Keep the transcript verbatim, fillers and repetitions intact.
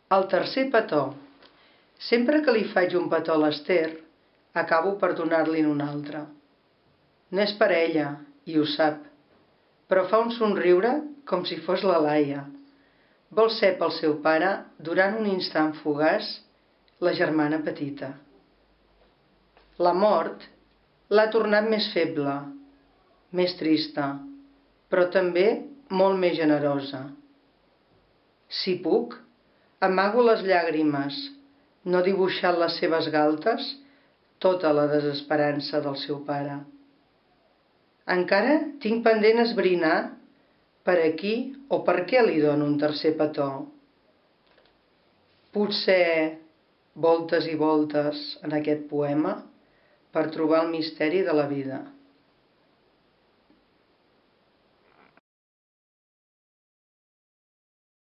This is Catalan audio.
El tercer petó. Sempre que li faig un petó a l'Ester, acabo per donar-li'n un altre. No és per ella, i ho sap, però fa un somriure com si fos la Laia. Vol ser pel seu pare, durant un instant fugaç, la germana petita. La mort l'ha tornat més feble, més trista, però també molt més generosa. Si puc, amago les llàgrimes, no dibuixant les seves galtes tota la desesperança del seu pare. Encara tinc pendent esbrinar per a qui o per què li dono un tercer petó. Potser voltes i voltes en aquest poema per trobar el misteri de la vida.